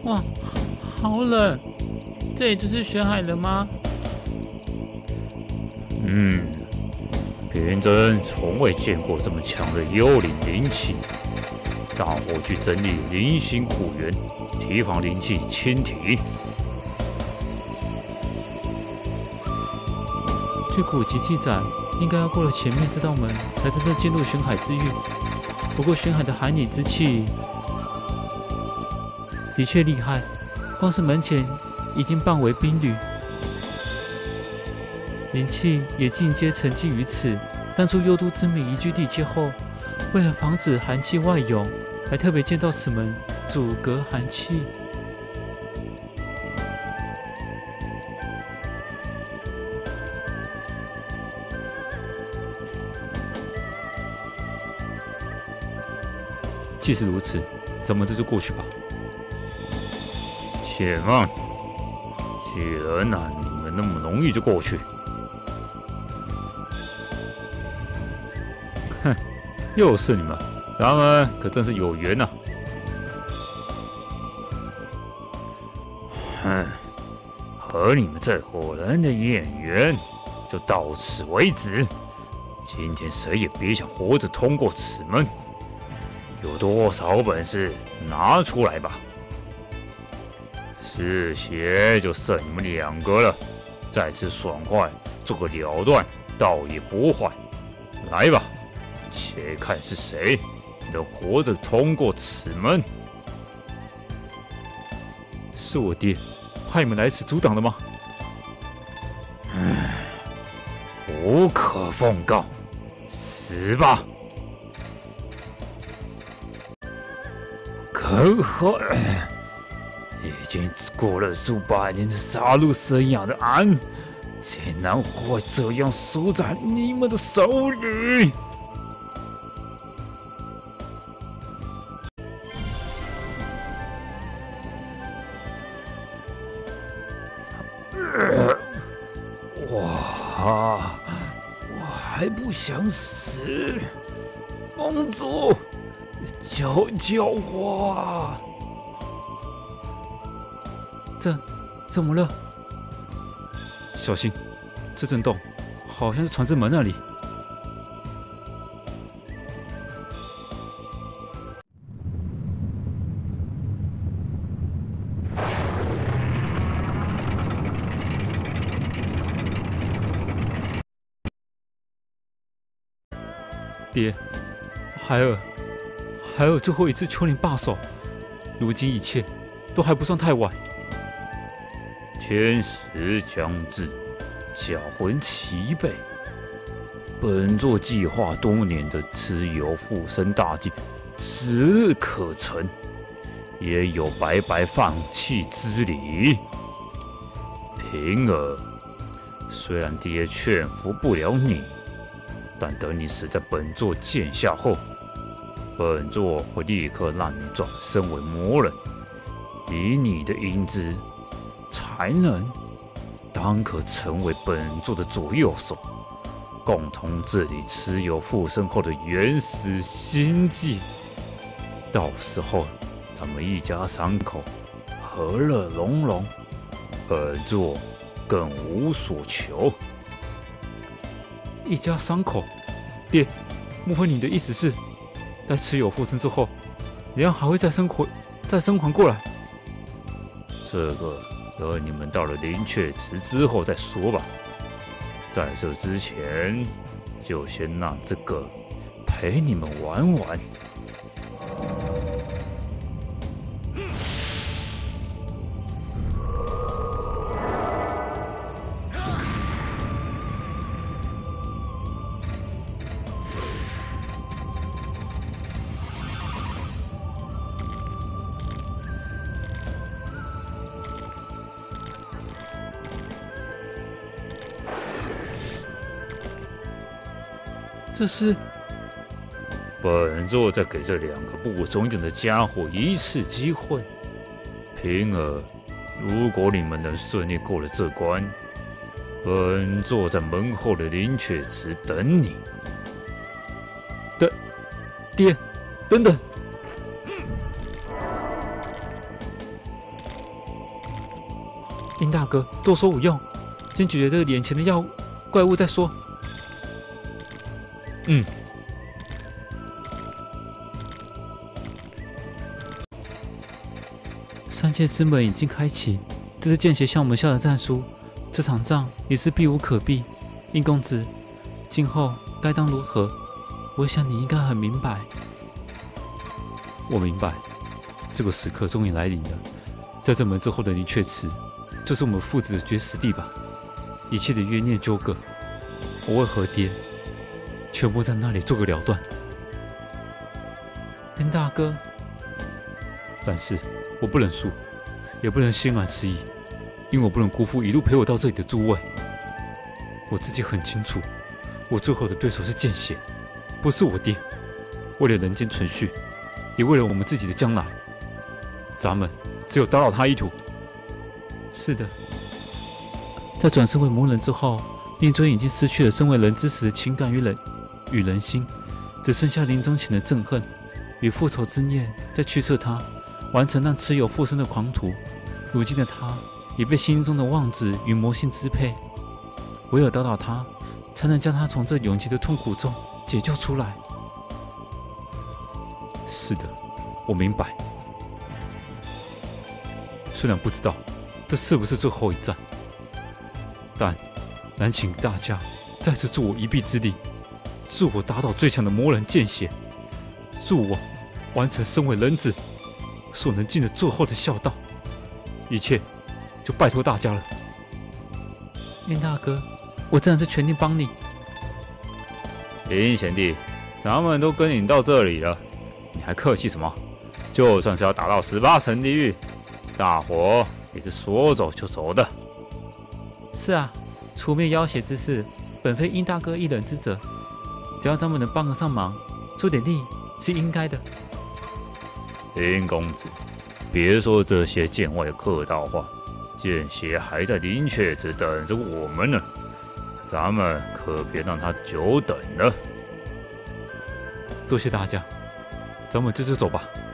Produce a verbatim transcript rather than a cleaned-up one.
哇，好冷！这里就是玄海了吗？ 嗯，平真从未见过这么强的幽灵灵气。大伙去整理灵形护源，提防灵气侵体。 据古籍记载，应该要过了前面这道门，才真正进入玄海之域。不过玄海的寒冷之气的确厉害，光是门前已经半为冰铝，灵气也尽皆沉寂于此。当初幽都之民移居地界后，为了防止寒气外涌，还特别建造此门，阻隔寒气。 既是如此，咱们这就过去吧。且慢，既然啊，你们那么容易就过去，哼，又是你们，咱们可真是有缘呐、啊。哼，和你们这伙人的眼缘就到此为止。今天谁也别想活着通过此门。有多少本事拿出来吧！嗜血就剩你们两个了，再次爽快做个了断，倒也不坏。来吧，且看是谁能活着通过此门。 是我爹，派你们来此阻挡的吗？ 嗯，无可奉告，死吧！可恨！已经过了数百年的杀戮生涯的俺，竟然会这样输在你们的手里！呃、哇！我还不想死，盟主！救救我啊！ 这怎么了？小心，这震动好像是传至门那里。爹，孩儿。还有最后一次丘陵罢手，如今一切都还不算太晚。 天时将至，销魂齐备，本座计划多年的蚩尤附身大计指日可成，也有白白放弃之理。平儿，虽然爹劝服不了你，但等你死在本座剑下后，本座会立刻让你转身为魔人，以你的英姿才能，当可成为本座的左右手，共同治理蚩尤附身后的原始心计。到时候，咱们一家三口和乐融融，本座更无所求。 一家三口，爹，莫非你的意思是？待蚩尤附身之后，娘还会再生活、再生还过来？ 这个等你们到了灵雀池之后再说吧。在这之前，就先让这个陪你们玩玩。 这是本座在给这两个不中用的家伙一次机会。平儿，如果你们能顺利过了这关，本座在门后的灵雀池等你。 等，爹，等等！ 殷大哥，多说无用，先解决这个眼前的妖怪物再说。 嗯。 三界之门已经开启，这是剑邪向我们下的战书，这场仗也是避无可避。殷公子，今后该当如何？我想你应该很明白。 我明白，这个时刻终于来临了。在这门之后的灵雀池，就是我们父子的绝死地吧？一切的冤孽纠葛，我为何爹，全部在那里做个了断。 殷大哥， 但是我不能输，也不能心软迟疑，因为我不能辜负一路陪我到这里的诸位。我自己很清楚，我最后的对手是剑邪，不是我爹。为了人间存续，也为了我们自己的将来，咱们只有打倒他一途。 是的，在转身为魔人之后，令尊已经失去了身为人之时的情感与人与人心，只剩下临终前的憎恨与复仇之念在驱策他完成让蚩尤附身的狂徒。如今的他也被心中的妄子与魔性支配，唯有打倒他，才能将他从这永劫的痛苦中解救出来。 是的，我明白。虽然不知道这是不是最后一战，但难请大家再次助我一臂之力，助我打倒最强的魔人剑邪，助我完成身为人子所能尽的最后的孝道。一切就拜托大家了。 殷大哥，我真的是全力帮你。 殷贤弟，咱们都跟你到这里了，你还客气什么？就算是要打到十八层地狱，大伙也是说走就走的。 是啊，除灭妖邪之事，本非殷大哥一人之责，只要咱们能帮个上忙，出点力是应该的。 殷公子，别说这些剑外客套话，剑邪还在灵雀池等着我们呢，咱们可别让他久等了。 多谢大家，咱们这就走吧。